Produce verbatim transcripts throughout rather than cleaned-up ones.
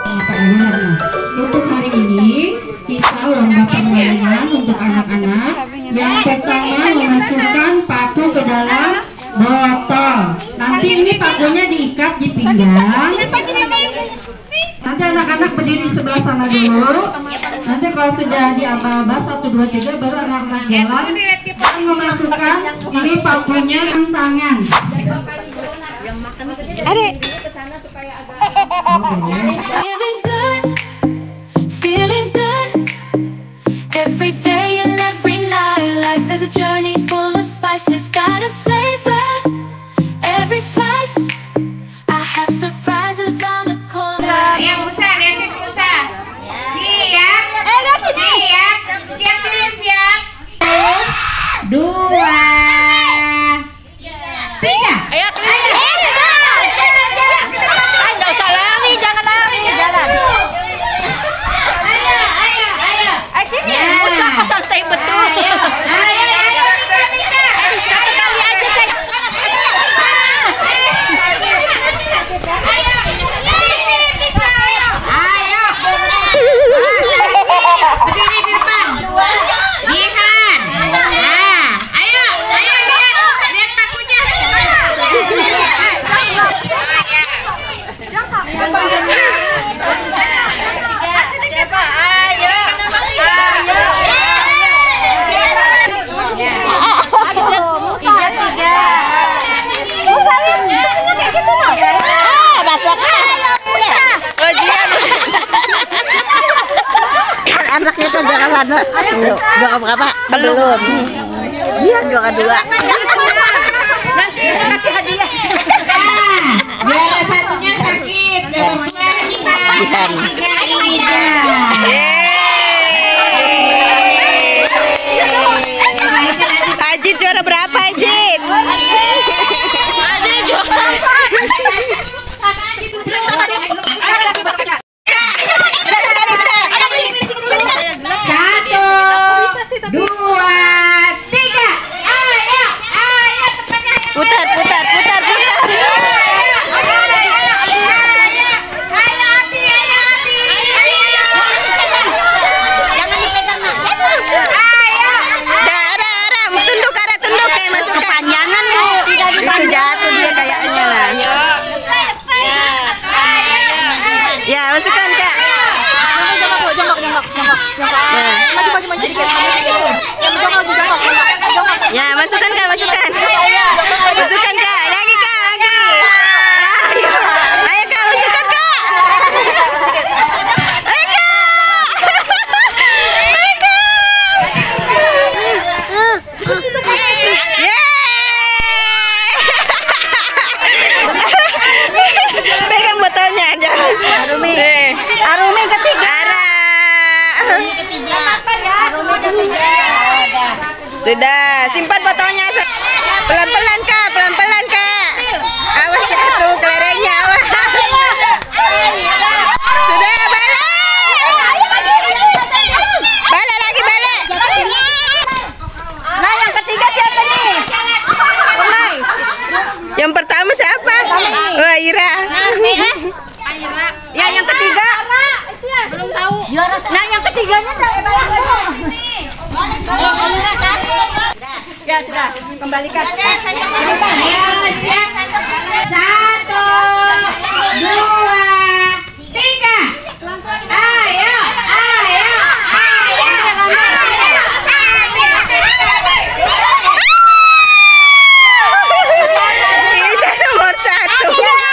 Untuk hari ini kita lomba permainan untuk anak-anak. Yang pertama memasukkan paku ke dalam botol. Nanti ini pakunya diikat di pinggang. Nanti anak-anak berdiri sebelah sana dulu. Nanti kalau sudah di aba-aba satu dua tiga baru anak-anak jalan dan memasukkan ini pakunya ke tangan. Adik. Feeling good, feeling good. Every day and every night, life is a journey full of spices. Gotta savor every slice. I have surprises on the corner. Yang besar, yang itu besar. Siap, siap, siap dulu siap. Dua, tiga. Ayo, ayo. Nggak usah lari, jangan lari, jalan. Ayo, ayo, ayo. Ayo sini, usaha santai betul. Ayo, ayo, ayo, Mika, Mika. Satu kali aja saya. Ayo, sini, Mika, ayo. Ayo. Berdiri di depan. Jihan. Nah, ayo, ayo lihat, lihat pakunya. Siapa? Ayo. Ayo. Ah, baca kan. Anaknya tuh jangan lana. Juara berapa? Belum. Dia juara dua. Nanti kasih hadiah. Juara satunya sakit, kedua Jihan, tiga Ida. Ajit juara berapa, Ajit? Ajit juara. Satu, dua, tiga. Ayo, ayo, tepatnya. Putar, putar, putar, putar. Itu jatuh dia kayaknya lah. Ya, masukkan Kak. Jongkok, jongkok, jongkok, jongkok, jongkok. Maju, maju, maju sedikit, maju sedikit. Yang jongkok, jongkok, jongkok. Ya, masukkan Kak, masukkan. Masukkan Kak, lagi Kak, lagi. Ayo, ayo Kak, masukkan Kak. Ayo Kak. Pegang botolnya aja. Arumi. Arumi ketiga. Ara. Arumi ketiga. Arumi ketiga. Sudah, simpan botolnya. Pelan-pelan Kak, pelan-pelan Kak. Awas itu kelerengnya, awas. Sudah, balik. Balik lagi, balik. Nah, yang ketiga siapa nih? Pemai. Yang pertama siapa? Wah, Ira. Ya, yang ketiga. Belum tahu. Nah, yang ketiganya ya sudah, kembalikan. Ayo, siap. Satu, dua, tiga. Ayo, ayo, ayo, ayo. Ija nomor satu.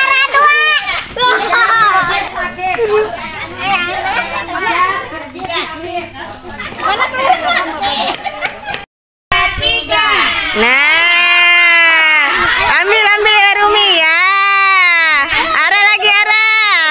Tiga. Nah, ambil ambil Rumi ya. Ara lagi Ara.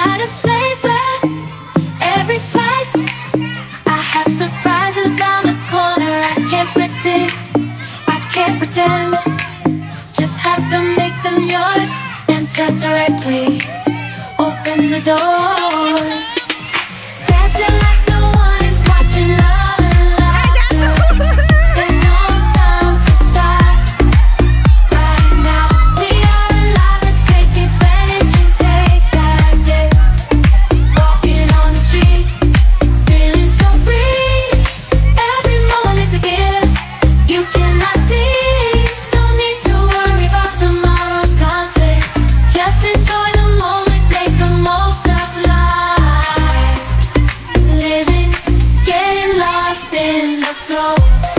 gotta savor every slice. I have surprises on the corner. I can't predict, I can't pretend. Just have to make them yours. Enter directly, open the door. Dancing like no one is watching, love and laughter. There's no time to stop. Right now, we are alive. Let's take advantage and take that dip. Walking on the street, feeling so free. Every moment is a gift you cannot see. No need to worry about tomorrow's conflicts. Just enjoy the moment, make the most of life. Living, getting lost in the flow.